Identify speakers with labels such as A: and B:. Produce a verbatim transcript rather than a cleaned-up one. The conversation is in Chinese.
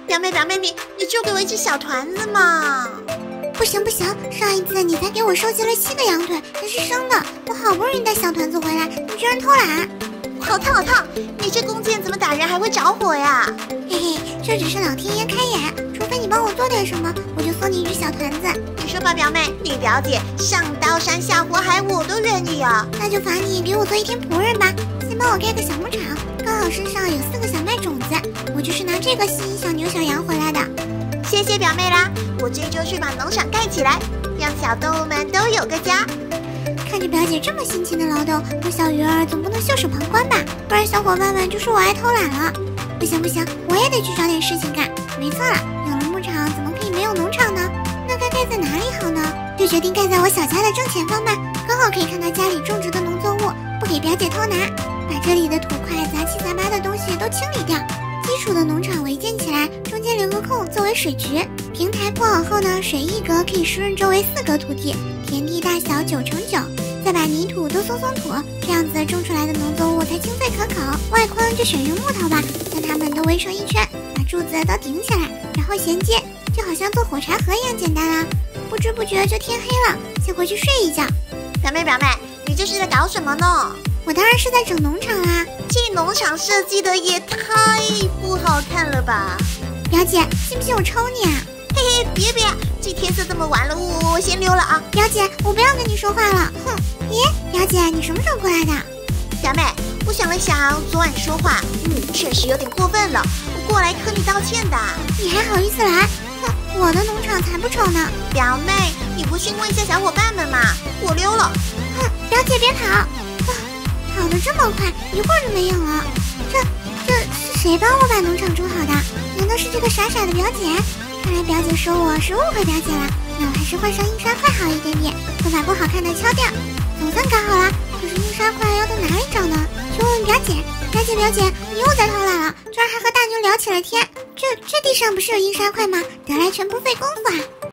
A: 表妹表妹，你你就给我一只小团子嘛！
B: 不行不行，上一次你才给我收集了七个羊腿，还是生的，我好不容易带小团子回来，你居然偷懒！
A: 好烫好烫！你这弓箭怎么打人还会着火呀？
B: 嘿嘿，这只是老天爷开眼，除非你帮我做点什么，我就送你一只小团子。
A: 你说吧，表妹，你表姐上刀山下火海我都愿意啊！
B: 那就罚你给我做一天仆人吧，先帮我盖个小牧场，刚好身上有四个小麦种子，我就是拿这个吸引小牛小羊回来的。
A: 谢谢表妹啦，我这就去把农场盖起来，让小动物们都有个家。
B: 看着表姐这么辛勤的劳动，我小鱼儿总不能袖手旁观吧，不然小伙伴们就说我爱偷懒了。不行不行，我也得去找点事情干。没错了，有了牧场怎么可以没有农场呢？那该盖在哪里好呢？就决定盖在我小家的正前方吧，刚好可以看到家里种植的农作物，不给表姐偷拿。把这里的土块杂七杂八的东西都清理掉，基础的农场围建起来，中间留个空作为水渠。平台铺好后呢，水一格可以湿润周围四格土地，田地大小九乘九。再把泥土都松松土，这样子种出来的农作物才清脆可口。外框就选用木头吧，将它们都围成一圈，把柱子都顶起来，然后衔接，就好像做火柴盒一样简单啦。不知不觉就天黑了，先回去睡一觉。
A: 表妹表妹，你这是在搞什么呢？
B: 我当然是在整农场啦。
A: 这农场设计的也太不好看了吧！
B: 表姐，信不信我抽你啊？
A: 嘿嘿，别别，这天色这么晚了，我我先溜了啊！
B: 表姐，我不要跟你说话了。哼，咦，表姐，你什么时候过来的？
A: 表妹，我想了想，昨晚说话，嗯，确实有点过分了，我过来和你道歉的。
B: 你还好意思来？哼，我的农场才不丑呢。
A: 表妹，你不信问一下小伙伴们嘛？我溜了。
B: 哼，表姐别跑！啊，跑得这么快，一会儿就没影了。这这是谁帮我把农场种好的？难道是这个傻傻的表姐？看来表姐说我是误会表姐了，那我还是换上印刷块好一点点，再把不好看的敲掉。总算搞好了，可是印刷块要到哪里找呢？去问问表姐。表姐表姐，你又在偷懒了，居然还和大牛聊起了天。这这地上不是有印刷块吗？得来全不费工夫啊！